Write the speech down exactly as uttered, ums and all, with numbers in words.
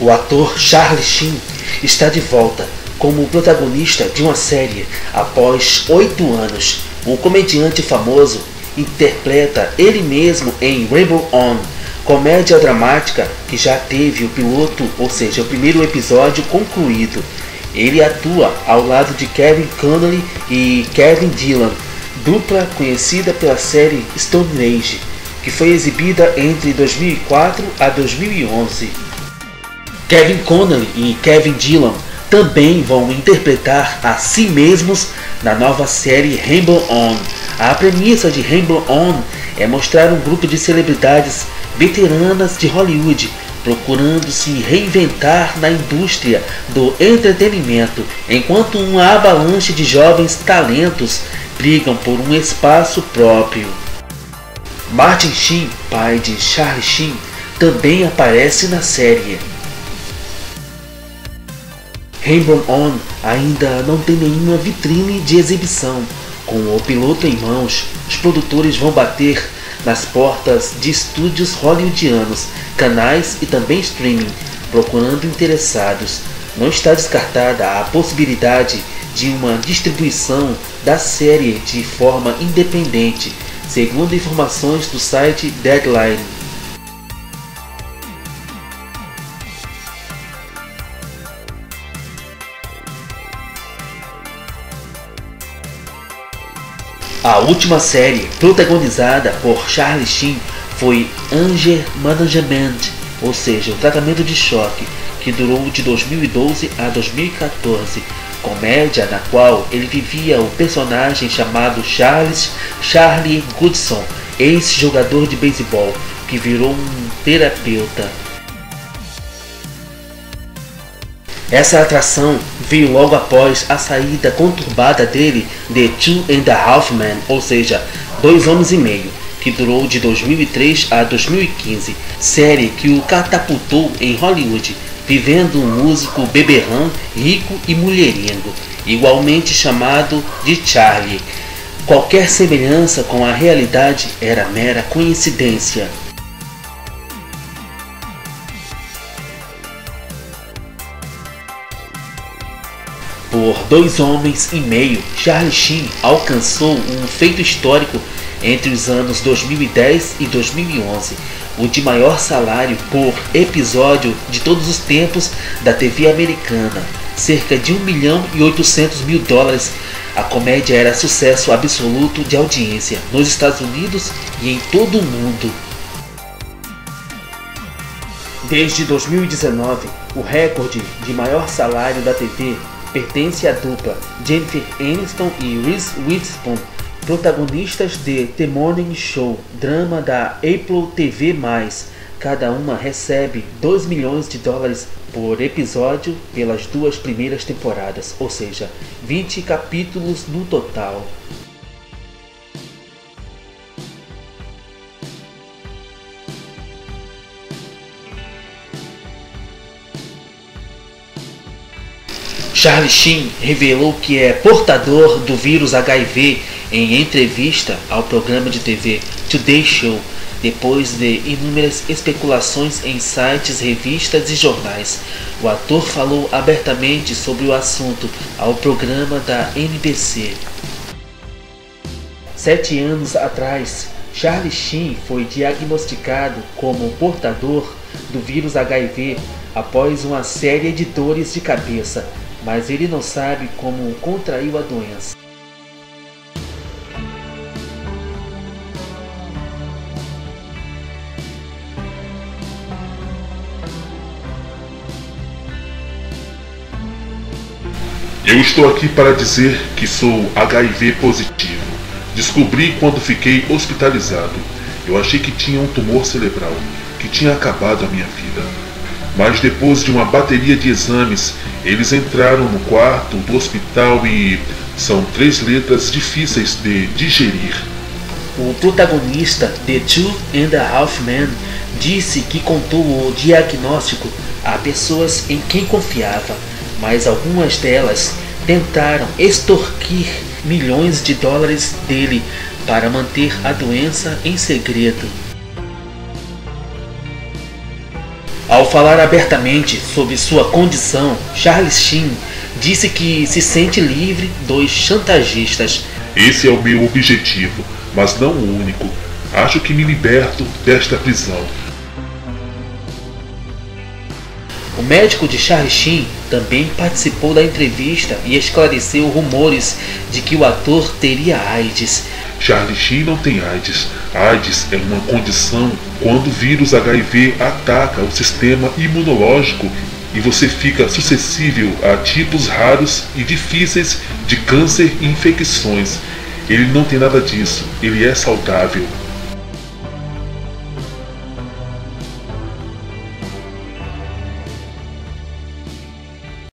O ator Charlie Sheen está de volta como protagonista de uma série após oito anos. O comediante famoso interpreta ele mesmo em Ramble On, comédia dramática que já teve o piloto, ou seja, o primeiro episódio concluído. Ele atua ao lado de Kevin Connolly e Kevin Dillon, dupla conhecida pela série Stone Age, que foi exibida entre dois mil e quatro a dois mil e onze. Kevin Connolly e Kevin Dillon também vão interpretar a si mesmos na nova série Ramble On. A premissa de Ramble On é mostrar um grupo de celebridades veteranas de Hollywood procurando se reinventar na indústria do entretenimento, enquanto uma avalanche de jovens talentos brigam por um espaço próprio. Martin Sheen, pai de Charlie Sheen, também aparece na série. Ramble On ainda não tem nenhuma vitrine de exibição. Com o piloto em mãos, os produtores vão bater nas portas de estúdios hollywoodianos, canais e também streaming, procurando interessados. Não está descartada a possibilidade de uma distribuição da série de forma independente, segundo informações do site Deadline. A última série protagonizada por Charlie Sheen foi Anger Management, ou seja, o tratamento de choque, que durou de dois mil e doze a dois mil e quatorze, comédia na qual ele vivia o personagem chamado Charles Charlie Goodson, ex-jogador de beisebol, que virou um terapeuta. Essa atração veio logo após a saída conturbada dele de Two and a Half Men, ou seja, Dois Homens e Meio, que durou de dois mil e três a dois mil e quinze, série que o catapultou em Hollywood, vivendo um músico beberrão, rico e mulherengo, igualmente chamado de Charlie. Qualquer semelhança com a realidade era mera coincidência. Por Dois Homens e Meio, Charlie Sheen alcançou um feito histórico entre os anos dois mil e dez e dois mil e onze, o de maior salário por episódio de todos os tempos da T V americana, cerca de um milhão e oitocentos mil dólares. A comédia era sucesso absoluto de audiência nos Estados Unidos e em todo o mundo. Desde dois mil e dezenove, o recorde de maior salário da T V pertence à dupla Jennifer Aniston e Reese Witherspoon, protagonistas de The Morning Show, drama da Apple T V mais. Cada uma recebe dois milhões de dólares por episódio pelas duas primeiras temporadas, ou seja, vinte capítulos no total. Charlie Sheen revelou que é portador do vírus H I V em entrevista ao programa de T V Today Show, depois de inúmeras especulações em sites, revistas e jornais. O ator falou abertamente sobre o assunto ao programa da N B C. Sete anos atrás, Charlie Sheen foi diagnosticado como portador do vírus H I V após uma série de dores de cabeça, mas ele não sabe como contraiu a doença. Eu estou aqui para dizer que sou H I V positivo. Descobri quando fiquei hospitalizado. Eu achei que tinha um tumor cerebral, que tinha acabado a minha vida. Mas depois de uma bateria de exames, eles entraram no quarto do hospital e são três letras difíceis de digerir. O protagonista de Two and a Half Men disse que contou o diagnóstico a pessoas em quem confiava, mas algumas delas tentaram extorquir milhões de dólares dele para manter a doença em segredo. Ao falar abertamente sobre sua condição, Charlie Sheen disse que se sente livre dos chantagistas. Esse é o meu objetivo, mas não o único. Acho que me liberto desta prisão. O médico de Charlie Sheen também participou da entrevista e esclareceu rumores de que o ator teria AIDS. Charlie Sheen não tem AIDS. AIDS é uma condição quando o vírus H I V ataca o sistema imunológico e você fica suscetível a tipos raros e difíceis de câncer e infecções. Ele não tem nada disso, ele é saudável.